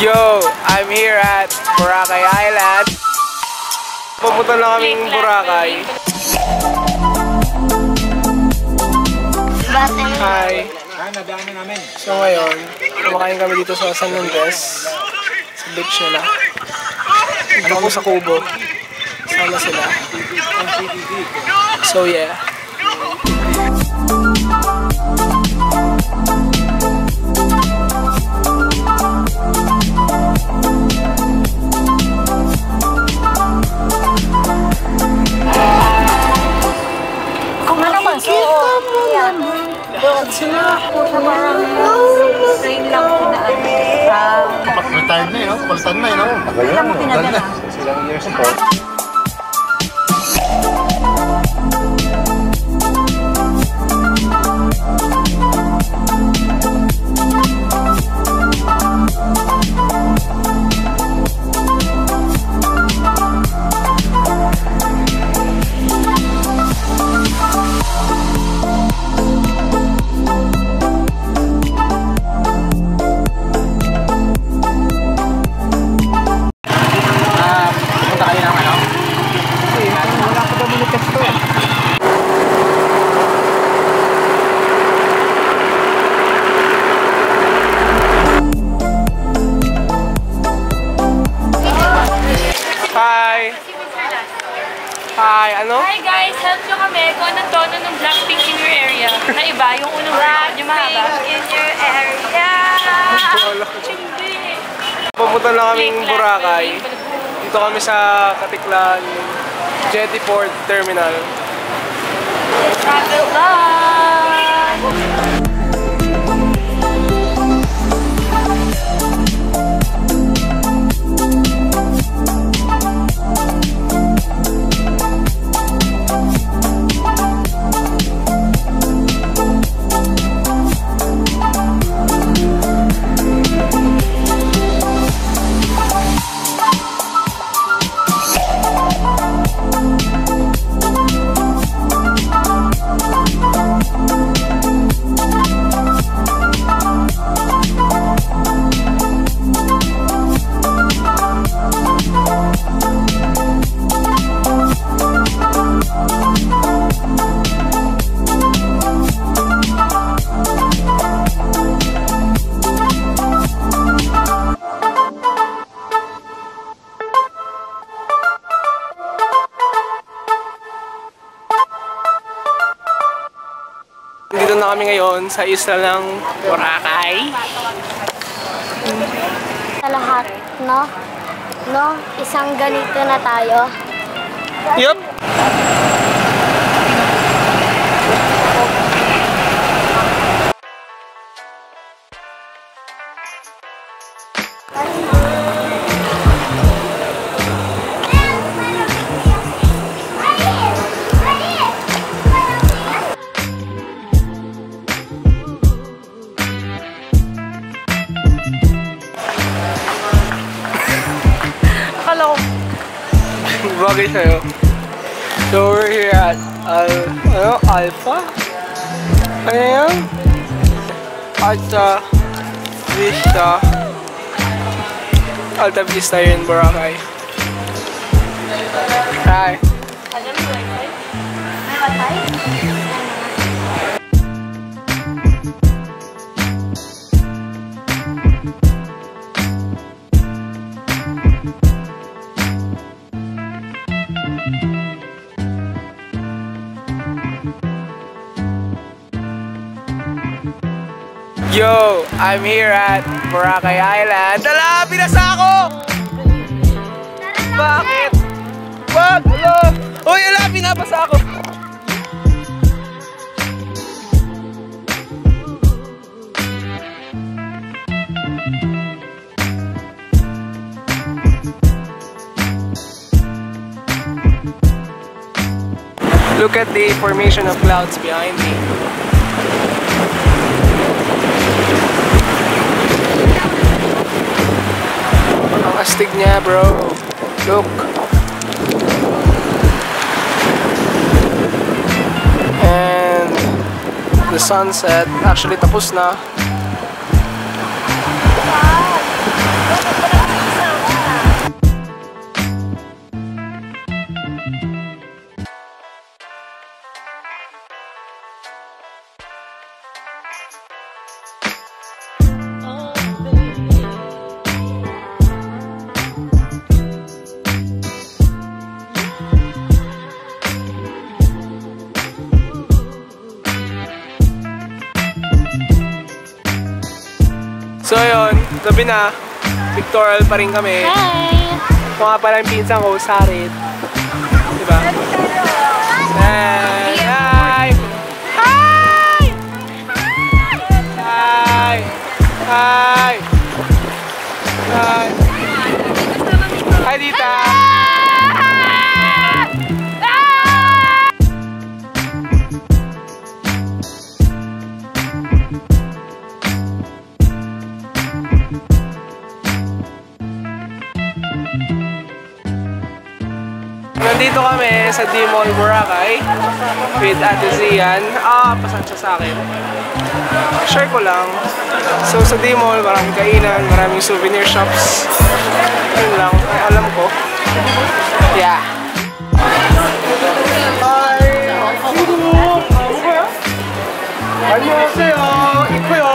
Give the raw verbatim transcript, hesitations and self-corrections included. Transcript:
Yo, I'm here at Boracay Island. Pumunta na kaming Boracay. Hi. So ngayon, kumakain kami dito sa San Andres. Sa beach nila. Ano ko sa Kubo. Sama sila. So yeah. Retired na yun, no? Palitan na yun, no? Ilang mo pinadala? Ilang years po. Hi! Hi, ano? Hi guys! Help nyo kami kung anong tono ng Blackpink in your area. Na iba, yung unang word, yung mahaba. In your area! Pumunta na kaming Boracay. Dito kami sa Katiklan Jetty Port Terminal. Travel vlog! Dito na kami ngayon sa isla ng Boracay. Sa lahat, no? No? Isang ganito na tayo. Yup! Bagay sa'yo. So we're here at Al ano? Alpha? Ano yan? Alta Vista. Alta Vista here in Boracay. Hi. Yo, I'm here at Boracay Island. Dala, pinasa ako! Bakit? Wag! Hello! Uy, ala, pinapasa ako! Look at the formation of clouds behind me. Ang astig niya, bro. Look. And the sunset actually tapos na. So ayun, gabi na. Pictorial pa rin kami. Hi! Mga pala yung pinsan ko, Sarit. Diba? Hi! Hi! Hi! Hi! Hi! Hi! Hi, Dita! Nandito kami sa D-Mall Boracay with Ate Zian. Ah, pasensya sa akin. Share ko lang. So sa D-Mall, maraming kainan, maraming souvenir shops. Yun lang, ay alam ko. Yeah. Hi! 안녕하세요. 이코요.